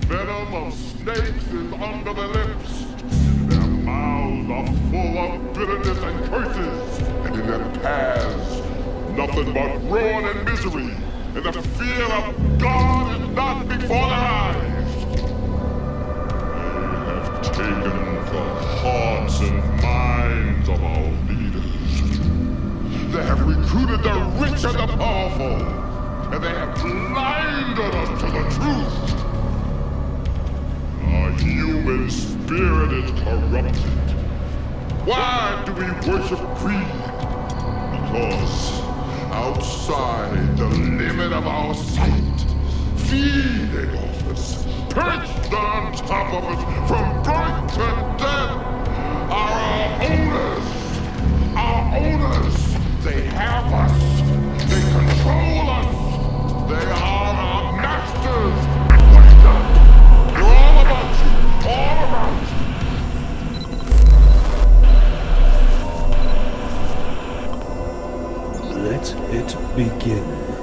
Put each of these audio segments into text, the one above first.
venom of snakes is under their lips. Their mouths are full of bitterness and curses. And in their paths, nothing but ruin and misery. And the fear of God is not before their eyes. They have taken the hearts and minds of our leaders. They have recruited the rich and the powerful. And they have blinded us to the truth. Our human spirit is corrupted. Why do we worship greed? Because outside the limit of our sight, feeding off us, perched on top of us from birth to death, are our owners. Our owners. They have us. They control us. They are our masters. Wake up. They're all about you. All about you. Let it begin.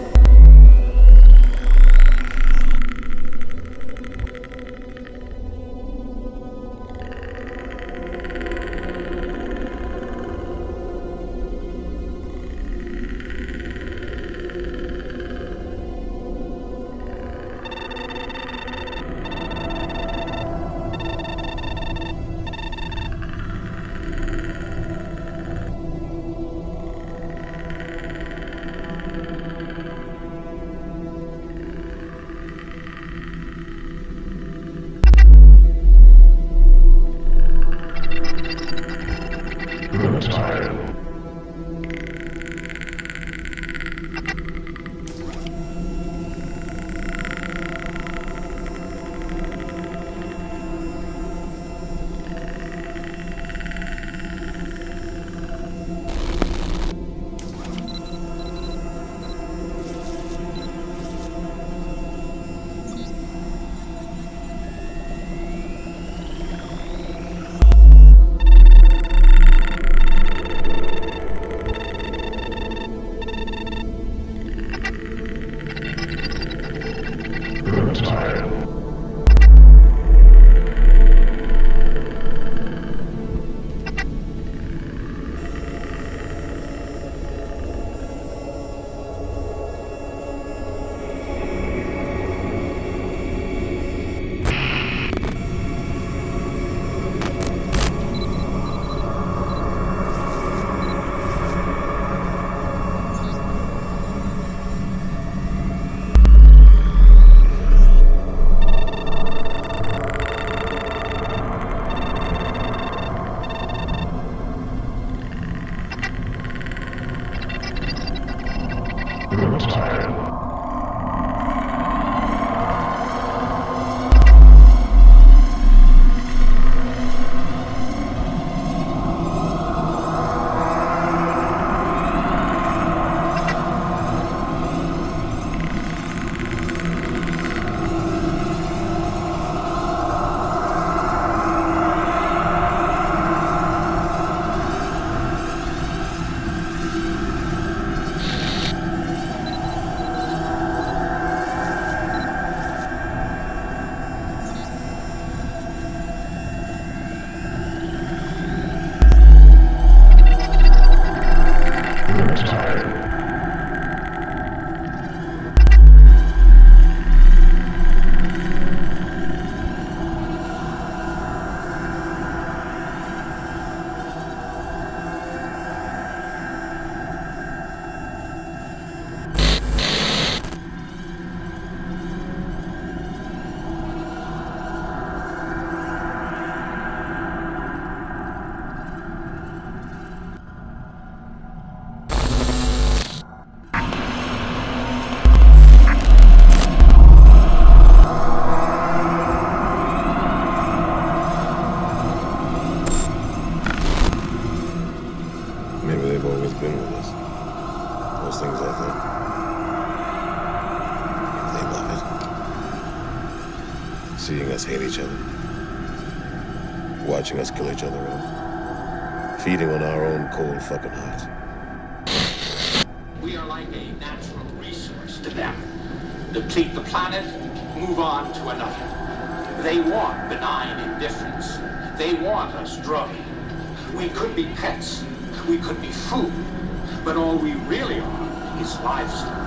seeing us hate each other, watching us kill each other off, feeding on our own cold fucking hearts. We are like a natural resource to them. Deplete the planet, move on to another. They want benign indifference. They want us drugged. We could be pets. We could be food. But all we really are is livestock.